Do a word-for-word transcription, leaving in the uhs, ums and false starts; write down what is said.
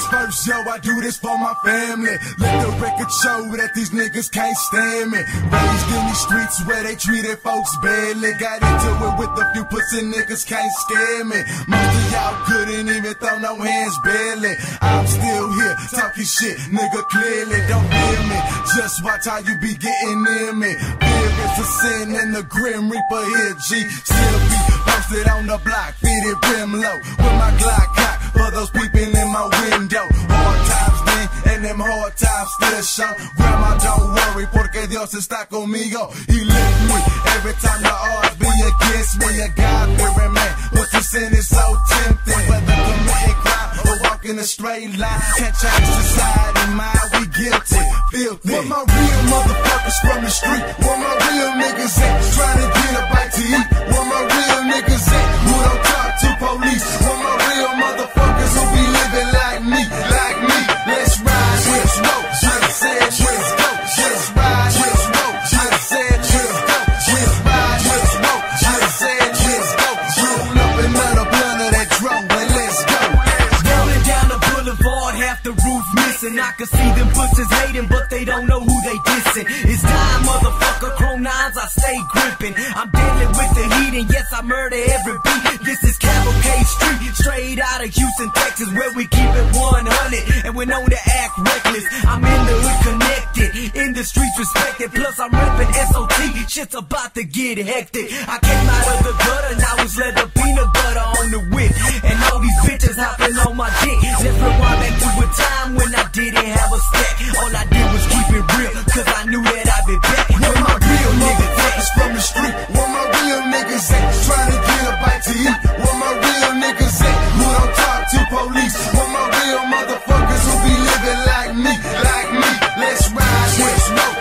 first, yo, I do this for my family. Let the record show that these niggas can't stand me. Raised in these streets where they treated folks badly. Got into it with a few pussy niggas, can't scare me. Most of y'all couldn't even throw no hands, barely. I'm still here, talking shit, nigga, clearly. Don't fear me, just watch how you be getting near me. Fear is a sin and the Grim Reaper here, G. Still be posted on the block, fitted rim low. With my Glock cock for those people in my window. Hard times then, and them hard times still show. Grandma, don't worry, porque Dios está conmigo. He lift me every time the odds be against me. A God-fearing man, but the sin is so tempting. Whether committing crime or walking a straight line, can't change society, mind, we guilty, filthy. Where my real motherfuckers from the street? Where my real niggas at? Trying to get a bite to eat. Where my real niggas at? Who don't talk to police? Where my real motherfuckers who be living like me, like me? Let's ride, let's roll, just said, let's go. Just ride, let's roll, just said, let's go. Just ride, let's roll, just said, let's go. Roll up another blunt of that drum, and let's go. Rolling down the boulevard, half the roof missing. I can see them pussies hating, but they don't know who they dissing. It's time, motherfucker, chrome nines, I stay gripping. I'm dealing with the heat, and yes, I murder every beat. This is Cavalcade Street, straight out of Houston, Texas, where we keep it one hundred, and we're known to act reckless. I'm in the hood connected, in the streets respected, plus I'm reppin' S O T, shit's about to get hectic. I came out of the gutter, now it's leather peanut butter on the whip, and all these bitches hopping on my dick. Let's rewind back to a time when I didn't have a stack. All I did was keep it real, cause I knew that I'd be back. Where my real niggas from the street? Where my real niggas at? Trying to get a bite to eat. Where my real niggas at? Who don't talk to police? Where my real motherfuckers who be living like me, like me? Let's ride, let's roll.